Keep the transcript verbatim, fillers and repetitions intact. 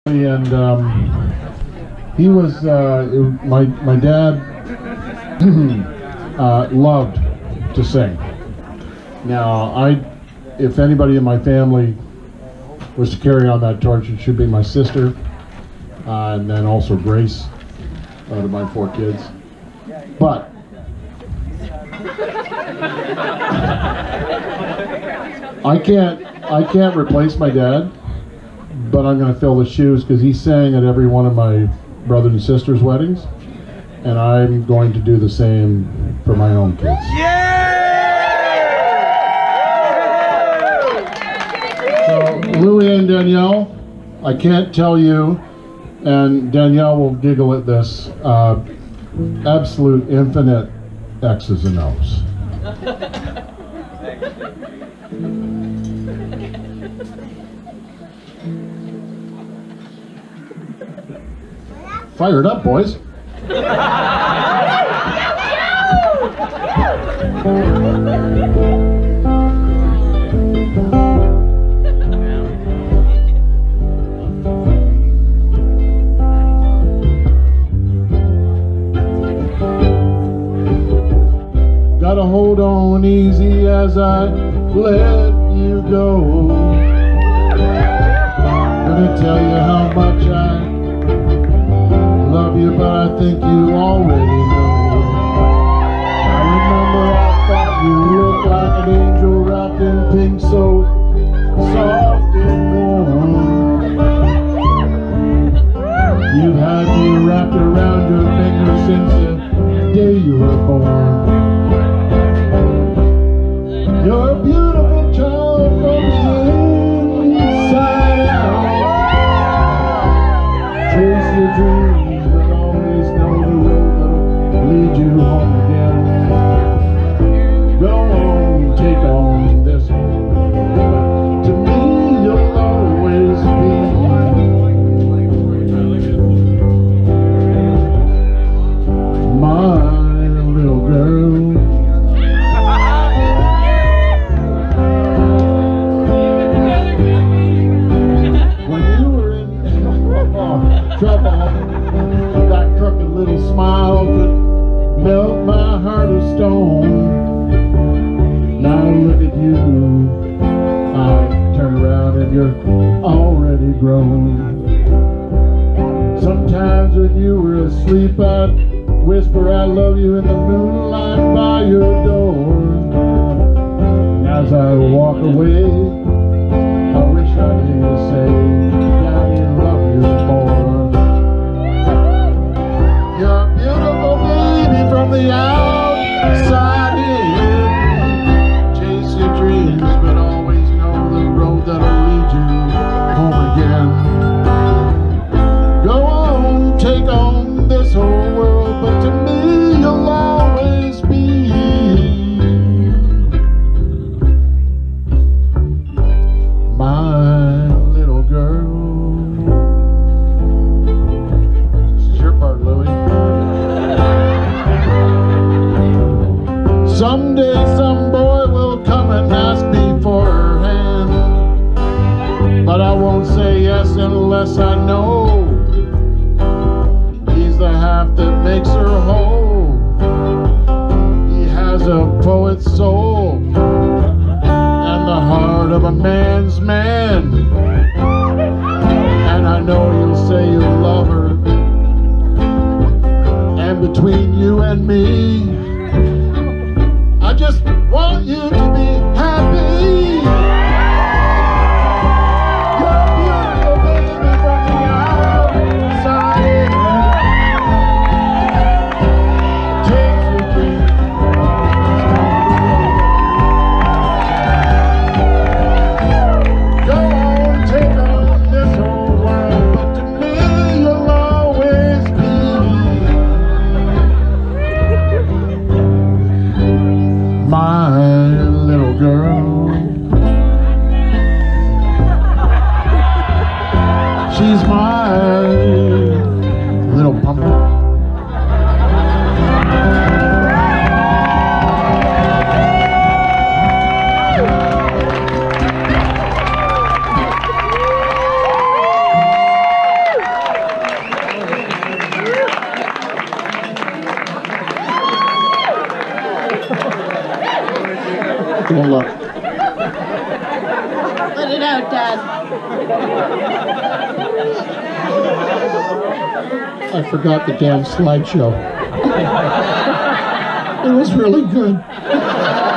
And um, he was uh, my my dad uh, loved to sing. Now, I, if anybody in my family was to carry on that torch, it should be my sister, uh, and then also Grace, out of my four kids. But I can't I can't replace my dad. But I'm going to fill the shoes because he sang at every one of my brothers and sisters' weddings, and I'm going to do the same for my own kids. Yeah! So, Louie and Danielle, I can't tell you, and Danielle will giggle at this, uh, absolute infinite X's and O's. Fire it up, boys. Gotta hold on easy as I let you go. Gonna tell you how much I love you, but I think you already know. I remember I thought you looked like an angel wrapped in pink, so soft and warm. You've had me wrapped around your finger since the day you were born. You're a beautiful child from the inside out. Chase your dreams, but always know the road that'll lead you home again. Go on, take on this one, but to me you'll always be my little girl. Trouble, that crooked little smile could melt my heart of stone. Now look at you, I turn around and you're already grown. Sometimes when you were asleep I'd whisper I love you in the moonlight by your door. As I walk away, I wish I'd hear you say, Daddy, I love you more. From the outside in, chase your dreams, but always know the road that'll lead you home again. Go on, take on this whole world, but to me you'll always be my little girl. This is your part, Louie. Someday some boy will come and ask me for her hand, but I won't say yes unless I know he's the half that makes her whole. He has a poet's soul and the heart of a man's man, and I know you'll say you love her, and between you and me I just want you to be happy. You're beautiful, baby, from the outside in. Chase your dreams. Go on, take on this whole world, but to me you'll always be my little girl. She's my little pumpkin. Well, look. Let it out, Dad. I forgot the damn slideshow. It was really good.